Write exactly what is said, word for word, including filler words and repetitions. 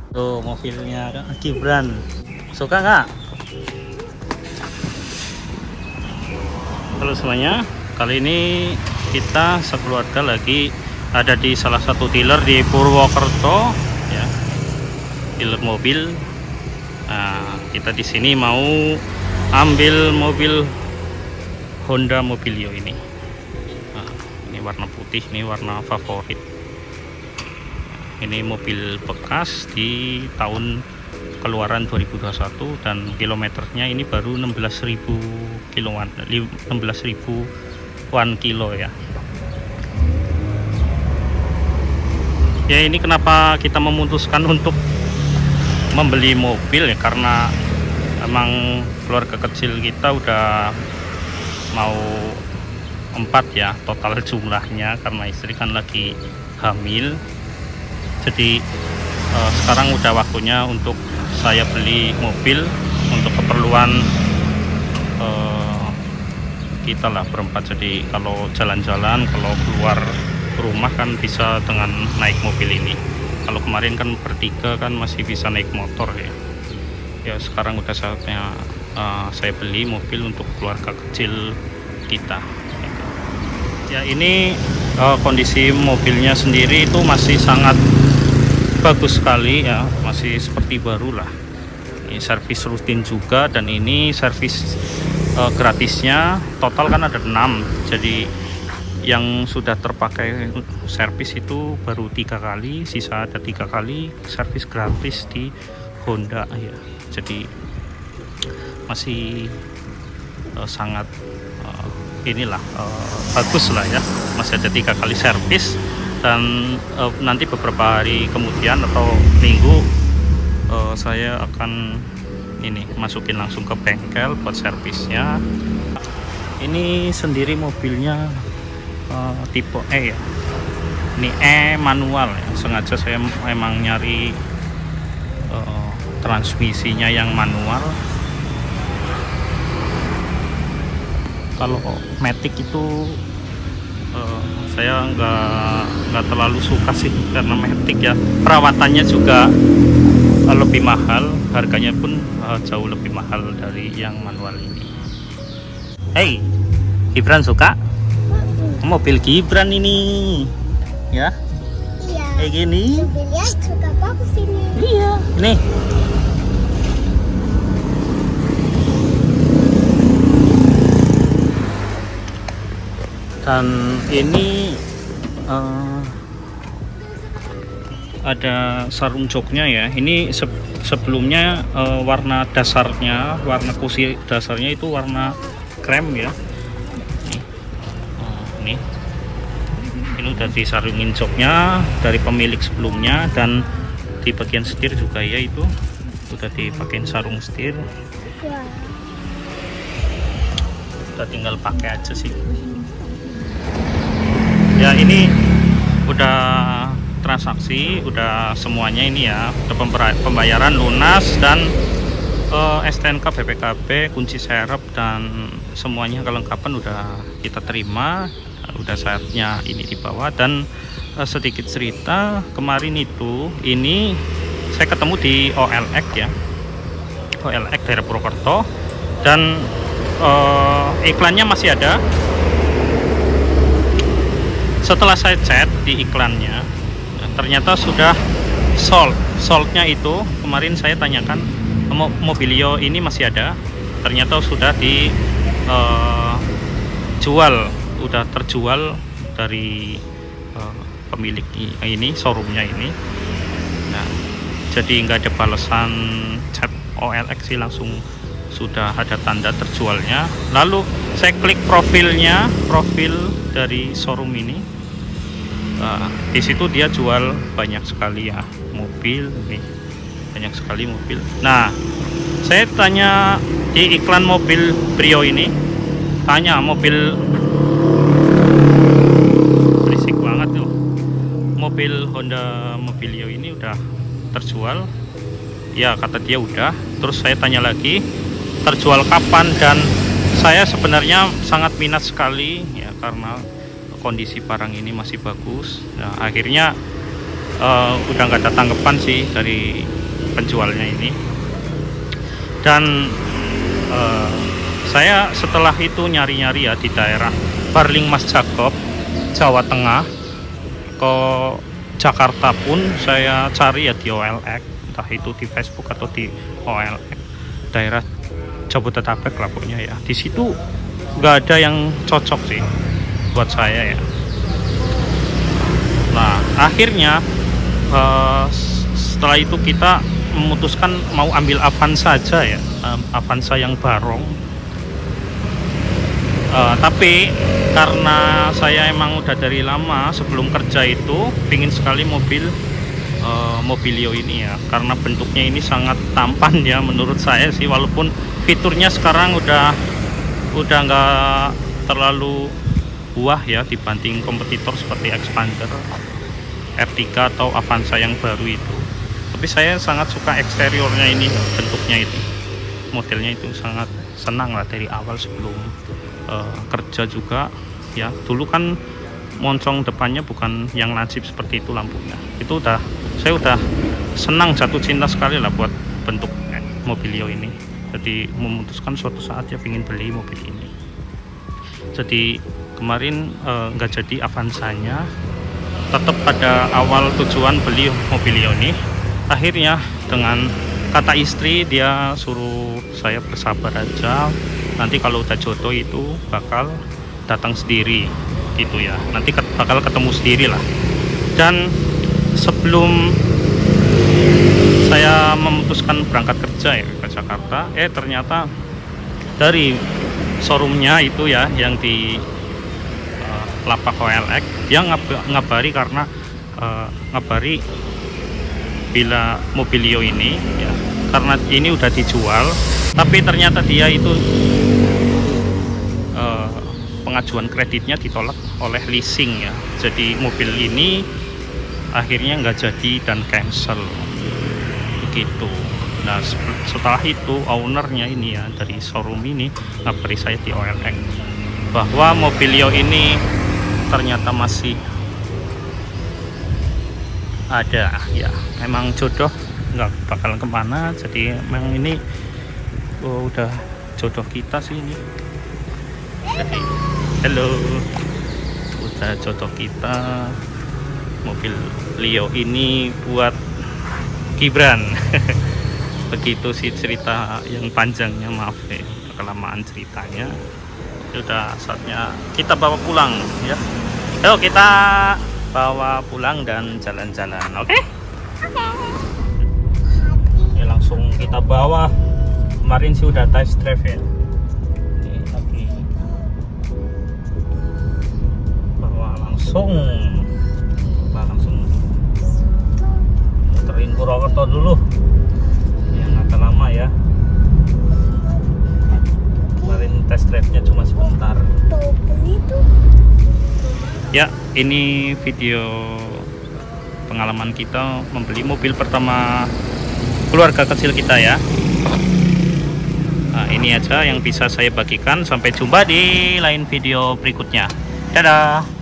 Tuh mobilnya Gibran. Suka nggak? Halo semuanya, kali ini kita sekeluarga lagi ada di salah satu dealer di Purwokerto, ya, dealer mobil. Nah, kita di sini mau ambil mobil Honda Mobilio ini. Nah, ini warna putih, ini warna favorit. Ini mobil bekas di tahun keluaran dua ribu dua puluh satu dan kilometernya ini baru enam belas ribu kiloan, enam belas ribuan kilo ya. Ya, ini kenapa kita memutuskan untuk membeli mobil ya, karena emang keluarga kecil kita udah mau empat ya total jumlahnya, karena istri kan lagi hamil. Jadi eh, sekarang udah waktunya untuk saya beli mobil untuk keperluan eh, kita lah berempat. Jadi kalau jalan-jalan, kalau keluar rumah kan bisa dengan naik mobil ini. Kalau kemarin kan bertiga kan masih bisa naik motor ya. Ya sekarang udah saatnya uh, saya beli mobil untuk keluarga kecil kita. Ya ini uh, kondisi mobilnya sendiri itu masih sangat bagus sekali ya, masih seperti baru lah. Ini servis rutin juga, dan ini servis uh, gratisnya total kan ada enam. Jadi yang sudah terpakai servis itu baru tiga kali, sisa ada tiga kali servis gratis di Honda ya. Jadi masih uh, sangat uh, inilah uh, bagus lah ya, masih ada tiga kali servis. Dan uh, nanti beberapa hari kemudian atau minggu uh, saya akan ini masukin langsung ke bengkel buat servisnya. Ini sendiri mobilnya uh, tipe E ya, ini E manual ya. Sengaja saya memang nyari uh, transmisinya yang manual. Kalau matic itu uh, saya nggak nggak terlalu suka sih, karena matic ya perawatannya juga uh, lebih mahal, harganya pun uh, jauh lebih mahal dari yang manual ini. Hey, Gibran suka? Mobil Gibran ini ya? Iya. Kayak gini. Mobilnya juga bagus ini. Iya. Nih. Dan ini uh, ada sarung joknya ya. Ini se sebelumnya uh, warna dasarnya, warna kursi dasarnya itu warna krem ya. Nih. Uh, nih. Ini udah disarungin joknya dari pemilik sebelumnya, dan di bagian setir juga ya, itu udah dipakein sarung setir. Wah. Kita tinggal pakai aja sih. Ya ini udah transaksi, udah semuanya ini ya, udah pembayaran lunas, dan uh, S T N K, B P K B, kunci serep, dan semuanya kelengkapan udah kita terima. Udah saatnya ini dibawa. Dan uh, sedikit cerita, kemarin itu ini saya ketemu di O L X ya, O L X daerah Purwokerto, dan uh, iklannya masih ada. Setelah saya chat di iklannya, ternyata sudah sold. Soldnya itu kemarin saya tanyakan, Mobilio ini masih ada, ternyata sudah dijual, uh, udah terjual dari uh, pemilik ini, showroomnya ini. Nah, jadi nggak ada balasan chat O L X sih, langsung sudah ada tanda terjualnya. Lalu saya klik profilnya, profil dari showroom ini. Uh, di situ dia jual banyak sekali ya mobil nih, banyak sekali mobil. Nah, saya tanya di iklan mobil Brio ini, tanya mobil, berisik banget tuh, mobil Honda Mobilio ini udah terjual ya, kata dia udah. Terus saya tanya lagi terjual kapan, dan saya sebenarnya sangat minat sekali ya, karena kondisi barang ini masih bagus. Nah, akhirnya uh, udah nggak ada tanggapan sih dari penjualnya ini. Dan uh, saya setelah itu nyari-nyari ya di daerah Barling Mas Jakob, Jawa Tengah, ke Jakarta pun saya cari ya di O L X, entah itu di Facebook atau di O L X, daerah Jabodetabek lah pokoknya ya. Di situ nggak ada yang cocok sih buat saya ya. Nah akhirnya uh, setelah itu kita memutuskan mau ambil Avanza saja ya, um, Avanza yang barong. Uh, tapi karena saya emang udah dari lama sebelum kerja itu pingin sekali mobil uh, Mobilio ini ya, karena bentuknya ini sangat tampan ya menurut saya sih, walaupun fiturnya sekarang udah udah nggak terlalu wah ya dibanding kompetitor seperti Expander, R tiga atau Avanza yang baru itu. Tapi saya sangat suka eksteriornya ini, bentuknya itu, modelnya itu sangat senang lah dari awal sebelum uh, kerja juga ya. Dulu kan moncong depannya bukan yang lancip seperti itu lampunya. Itu udah, saya udah senang, jatuh cinta sekali lah buat bentuk Mobilio ini. Jadi memutuskan suatu saat ya ingin beli mobil ini. Jadi kemarin nggak uh, jadi Avanzanya, tetap pada awal tujuan beli Mobilio ini. Akhirnya dengan kata istri, dia suruh saya bersabar aja, nanti kalau udah jodoh itu bakal datang sendiri gitu ya, nanti bakal ketemu sendiri lah. Dan sebelum saya memutuskan berangkat kerja ya ke Jakarta, eh ternyata dari showroomnya itu ya yang di uh, Lapak O L X, dia ngab ngabari karena uh, ngabari bila Mobilio ini ya, karena ini udah dijual, tapi ternyata dia itu uh, pengajuan kreditnya ditolak oleh leasing ya. Jadi mobil ini akhirnya nggak jadi dan cancel begitu. Nah setelah itu ownernya ini ya dari showroom ini ngabari saya di O L X bahwa Mobilio ini ternyata masih ada ya, memang jodoh nggak bakal kemana. Jadi memang ini oh, udah jodoh kita sih ini. Jadi halo, udah jodoh kita, mobil Lio ini buat Gibran. Begitu sih cerita yang panjangnya, maaf ya kelamaan ceritanya. Sudah saatnya kita bawa pulang ya. Ayo kita bawa pulang dan jalan-jalan, oke? Okay? Oke. Okay. Ya langsung kita bawa. Kemarin sih udah test drive ya. Ini lagi bawa langsung, bawa langsung muterin Purwokerto dulu. Yang agak lama ya. Kemarin test drive-nya cuma sebentar. Ya, ini video pengalaman kita membeli mobil pertama keluarga kecil kita ya. Nah, ini aja yang bisa saya bagikan. Sampai jumpa di lain video berikutnya. Dadah.